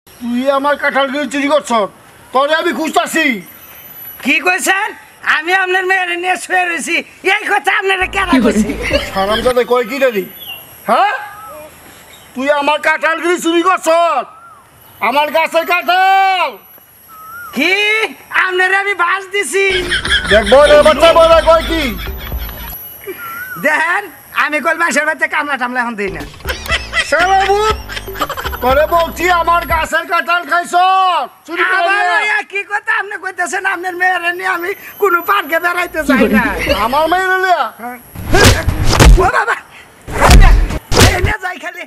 তুই আমার কাঁঠালগুলো চুরি করছ, তবে আমি খুঁজতেছি। কি কইছেন? আমি আপনার মেয়ের নিয়ে শুয়ে রয়েছি, এই কথা আপনারা কেন কইছি? হারামজাদা কয় কি রে? হ্যাঁ, তুই আমার কাঁঠালগুলি চুরি করছ, আমার গাছের কাঁঠাল। কি আপনারা আমি বাস দিছি? দেখবো রে বাচ্চা, বলে কয় কি? দেখেন আমি কল মাসের বাড়িতে কামলা টামলা এখন দিই না। করে বলছি আমার গাছের কাঁঠাল খাইছ, চুরি করে আবার নিয়ে। ওই একই কথা আপনি কইতেছেন আপনার মেয়ের নিয়ে আমি কোনো পার্কে বেড়াইতে যাই না। আমার মেয়ে লিয়া ও বাবা, এনে যাই খালি।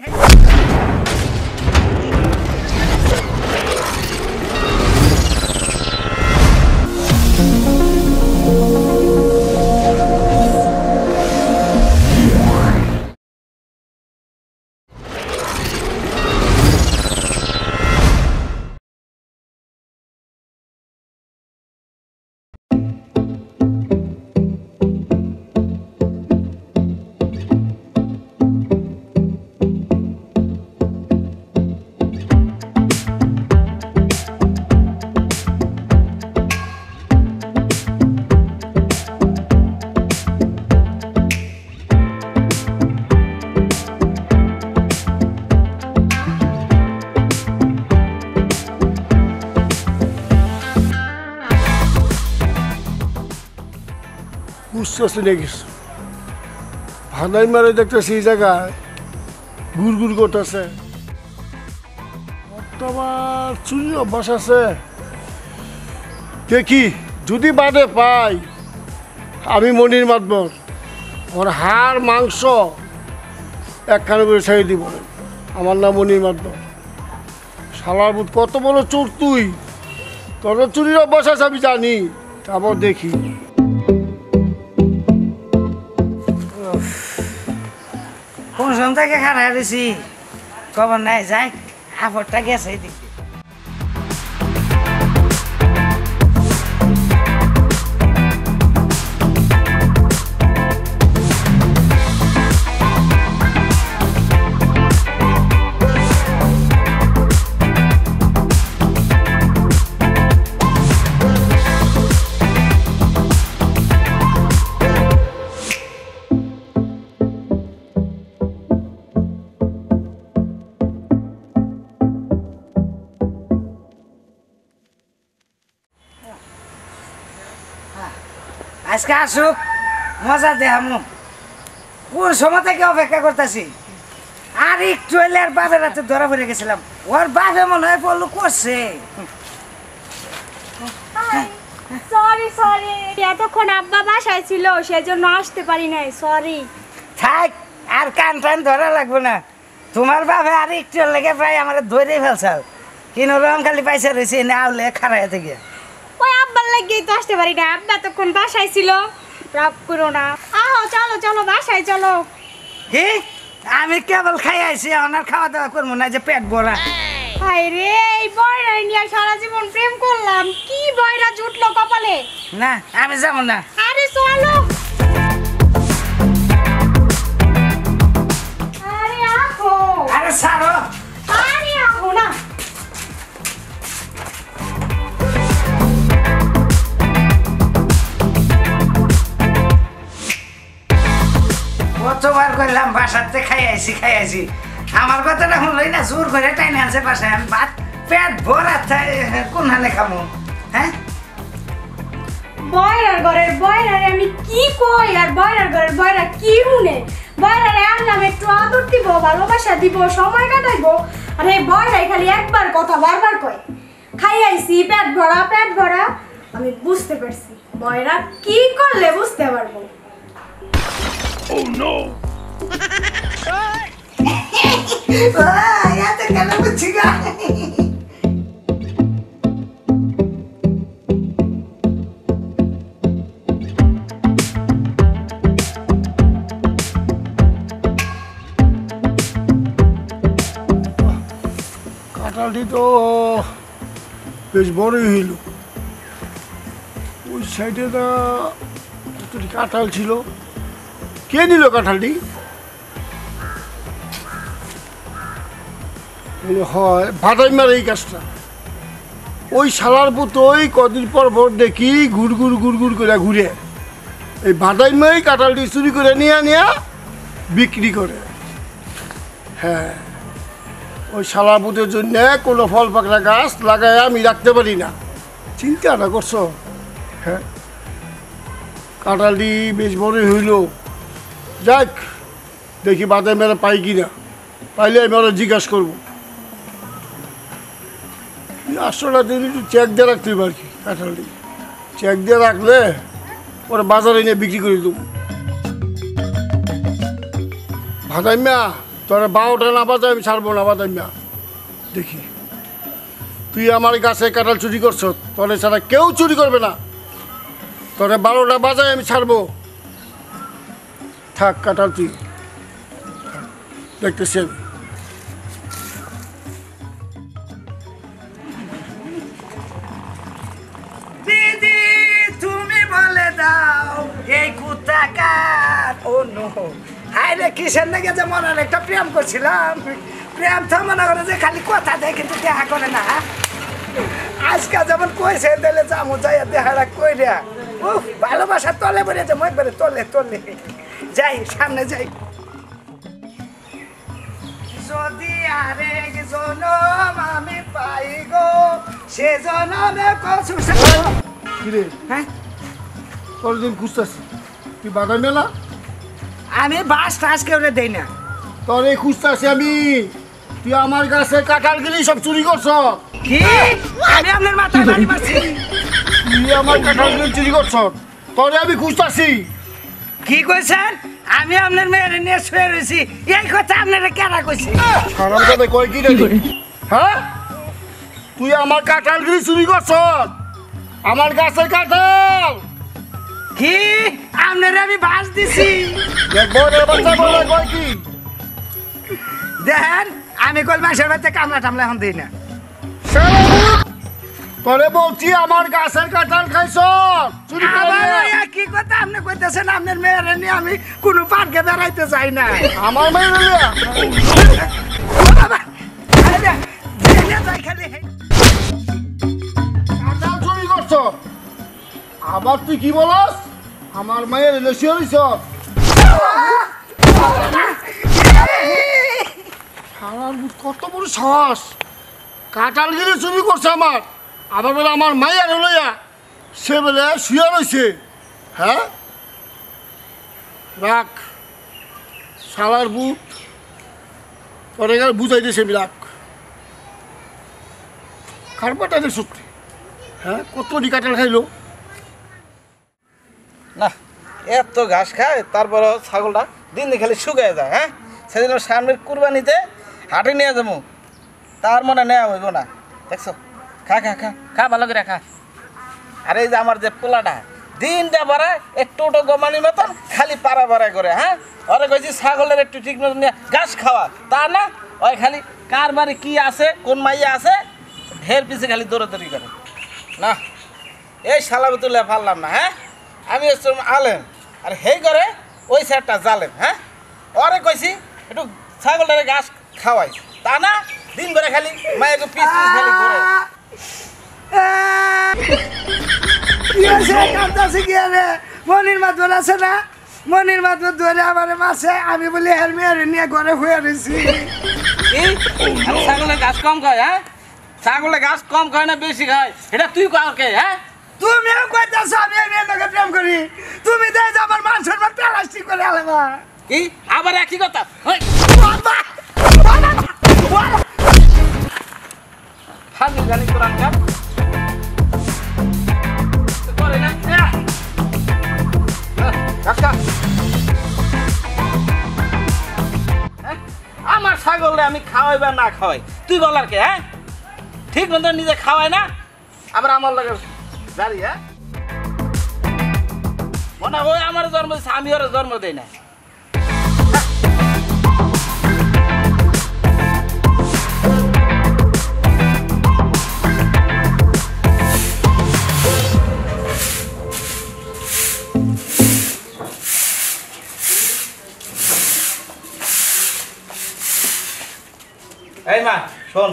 বুঝতেছি নাকিস ভানাই মারে দেখতেছি এই জায়গায় গুড় গুড় করতেছে। আবার চুরি অভ্যাস আছে, দেখি যদি বাদে পাই আমি মনির মাতবর ওর হাড় মাংস একখানে করে ছেড়ে দিব। আমার নাম মনির মাতবর। শালার বুধ কত বড় চোর তুই, তোর চুরির অভ্যাস আছে আমি জানি, তারপর দেখি। কোন সময় থেকে খারাপ দিছি খবর নাই, যাই আপরটা গেছে এদিকে। আজকে আসুক, মজা দেখামু। কোন সময় থেকে অপেক্ষা করতেছি, আর একটু এলে আর বাপের হাতে ধরা পড়ে গেছিলাম। ওর বাপে মনে হয় পড়লো করছে। সরি সরি, এতক্ষণ আব্বা বাসায় ছিল সেজন্য আসতে পারি নাই, সরি। থাক, আর কান টান ধরা লাগবে না। তোমার বাপে আর একটু লেগে প্রায় আমার ধরেই ফেলছাল, কিন্তু রং খালি পাইসা রয়েছে না হলে খারাই থেকে। ওই আব্বার লাগেই তো আসতে পারি না, আব্বা তখন বাসায় ছিল। রাগ করো না, আহো চলো চলো বাসায় চলো। কি আমি কেবল খাই আইছি, আমার খাওয়া দাওয়া করবো না যে পেট ভরা? হায় রে, এই বয়রা নিয়ে সারা জীবন প্রেম করলাম, কি বয়রা জুটলো কপালে। না আমি যাবো না। আরে চলো। আরে আহো। আরে ছাড়ো। আরে আহো না। কতবার করলাম বাসাতে খাই আইছি, আমার কথাটা শুনলই না, জোর করে টাইনে আছে বাসায়। আমি ভাত পেট ভরা কোন হালে খামো? হ্যাঁ, বয়রার ঘরের বয়রারে আমি কি কই, আর বয়রার ঘরের বয়রা কি শুনে? বয়রারে আনলাম একটু আদর দিব, ভালোবাসা দিব, সময় কাটাইবো, আর এই বয়রাই খালি একবার কথা বারবার কয়। খাই আইছি পেট ভরা পেট ভরা। আমি বুঝতে পারছি বয়রা কি করলে বুঝতে পারবো। Oh no! কেন বুঝছি গা? কাঁঠালটি তো বেশ বড়ই হইল। ওই সাইডে না কাঁঠাল ছিল, কে নিল কাঁঠালটি? হয় ভাদাইমার এই কাজটা। ওই শালার পুতো ওই কদিন পর দেখি ঘুর করে ঘুরে এই ভাদাইমাই কাঁঠালটি চুরি করে নিয়ে বিক্রি করে। হ্যাঁ, ওই শালার পুতের জন্য কোনো ফল পাকড়া গাছ লাগায় আমি রাখতে পারি না। চিন্তাটা করছো? হ্যাঁ, কাঁঠালটি বেশ বড়ই হইল। যাক, দেখি বাদাম মেরে পাই কিনা, পাইলে আমি ওরা জিজ্ঞাসা করবো। 800 টাকা দিন একটু চেক দিয়ে রাখতে হবে আর কি। কাঁঠালটি চেক দিয়ে রাখলে ওরা বাজারে নিয়ে বিক্রি করে দেবো। ভাদাইম্যা, তোরা 12টা না বাজে আমি ছাড়বো না। ভাদাইম্যা, দেখি তুই আমার গাছে কাঁঠাল চুরি করছ, তোরে ছাড়া কেউ চুরি করবে না। তোরে 12টা বাজায় আমি ছাড়বো। থাক কাঁঠাল, তুই দেখতেছি আমি। দিদি তুমি বলে দাও এই কুত্তা কার? ও নো, হায় রে, কিসের লেগে যে মনের একটা প্রেম করছিলাম। প্রেম তো মনে করে যে খালি কথা দেয় কিন্তু দেখা করে না। আজকে যেমন কইছে দিলে যাবো যাই দেখাটা কই রে। ও ভালোবাসা তলে বেড়ে যাবো একবারে তলে তলে। যাই সামনে যাই। যদি আরেক জনম আমি পাই গো, সে জনমে কছু। কিরে, হ্যাঁ, তোর দিন খুঁজতেছি, তুই বাদাইম্যা না? আমি বাস টাস কেউ দেই না। তোর এই খুঁজতেছি আমি। তুই আমার গাছে কাঁঠাল গেলি সব চুরি করছ। কি? আমি আপনার মাথায় বাড়ি মারছি? তুই আমার কাঁঠাল গেলি চুরি করছ, তোরে আমি খুঁজতেছি। কি কইছেন? আমি আপনার মেয়ের নিয়ে শুয়ে রয়েছি, এই কথা আপনারা কেনা কইছি? খারাপ কথা কয় কি রে? হ্যাঁ, তুই আমার কাঁঠাল গেলি চুরি করছ, আমার গাছের কাঁঠাল। কি? আপনার আমি বাস দিছি? দেখবো রে বাচ্চা, বলে কয় কি? দেখেন, আমি কল মাসের বাড়িতে কামলা টামলা এখন দিই না। তোরে বলছি আমার গাছের কাঁঠাল খাইছ চুরি করে আবার নিয়ে। ওই একই কথা আপনি কইতেছেন আপনার মেয়ের নিয়ে আমি কোনো পার্কে বেড়াইতে যাই না। আমার মেয়ে নিয়ে ও বাবা, আরে, জেলে যাই খালি। কাঁঠাল চুরি করছ, আবার তুই কি বলস? আমার মায়ের লেসিয়ে রইছ। কত বড় সাহস! কাঁঠাল গিয়ে চুরি করছে আমার, আবার বলে আমার মায়ের লইয়া সে বলে শুয়ে রয়েছে। হ্যাঁ, রাখ শালার বুট, তোর এখানে বুঝাই দিয়েছে আমি। রাখ, খারপাটা দে সত্যি। হ্যাঁ, কতটি কাঁঠাল খাইলো? না, এত ঘাস খায় তারপরে ছাগলটা দিন দিন খালি শুকিয়ে যায়। হ্যাঁ, সেদিন সামনের কুরবানিতে হাটে নিয়ে যাবো, তার মনে নেওয়া হইব না। দেখছো, খা খা খা খা, ভালো করে খা। আর এই যে আমার যে পোলাটা দিনটা বাড়ায় একটু ওটো গমানির মতন খালি পাড়া বাড়ায় করে। হ্যাঁ, ওরা কইছি ছাগলের একটু ঠিক মতন নিয়ে ঘাস খাওয়া, তা না, ওই খালি কার বাড়ি কি আছে, কোন মাইয়া আছে, ঢের পিছে খালি দৌড়াদৌড়ি করে। না, এই শালাবে তুলে পারলাম না। হ্যাঁ, আমি হচ্ছে আলেম, আর হেই করে ওই স্যারটা জালেম। হ্যাঁ, ওরে কইছি একটু ছাগলটারে ঘাস খাওয়াই, তা না, দিন ভরে খালি মায়েকে পিস পিস খালি করে। মনির মাতবর আছে না, মনির মাতবর ধরে আমার মাসে আমি বলি হের মেয়ের নিয়ে ঘরে হয়ে রয়েছি। কি? আমি ছাগলের ঘাস কম খাই? হ্যাঁ, ছাগলের ঘাস কম খায় না বেশি খায়, এটা তুই কাউকে? হ্যাঁ, তুমিও কইতাছো আমি এই মেয়ের লোকে প্রেম করি, তুমি দেয় যে আমার মান সম্মান প্লাস্টিক করে আলাদা। কি আবার একই কথা? ফালতু গালি কোরআন কার করে না। আমার ছাগলে আমি খাওয়াই বা না খাওয়াই তুই বলার কে? হ্যাঁ, ঠিক মতো নিজে খাওয়াই না, আবার আমার লাগে জারি। হ্যাঁ, মনে হয় আমার জন্ম দিচ্ছে, আমি ওর জন্ম দেই না। এই মা শোন,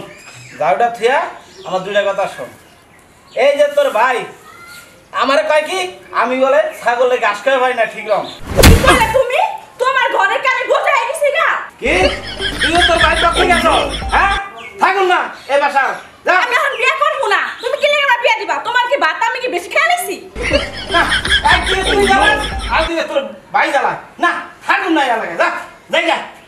ঝাউটা থিয়া আমার দুইটা কথা শোন। এই যে তোর ভাই আমারে কয় কি আমি বলে ছাগলে ঘাস খাওয়া পাই না ঠিক রকম। কি কইলা তুমি? তোমার ঘরে কি আমি বোঝা হয়ে গেছি গা? কি তুই তোর ভাই পক্ষে গেছ? হ্যাঁ থাকুন না এ বাসা যা। আমি এখন বিয়ে করবো না। তুমি কি লেগে বিয়ে দিবা? তোমার কি ভাত আমি কি বেশি খেয়ে লাইছি? না একদিকে তুই জ্বালা আর দিকে তোর ভাই জ্বালা। না থাকুন না এলাকায় যা যাই যা।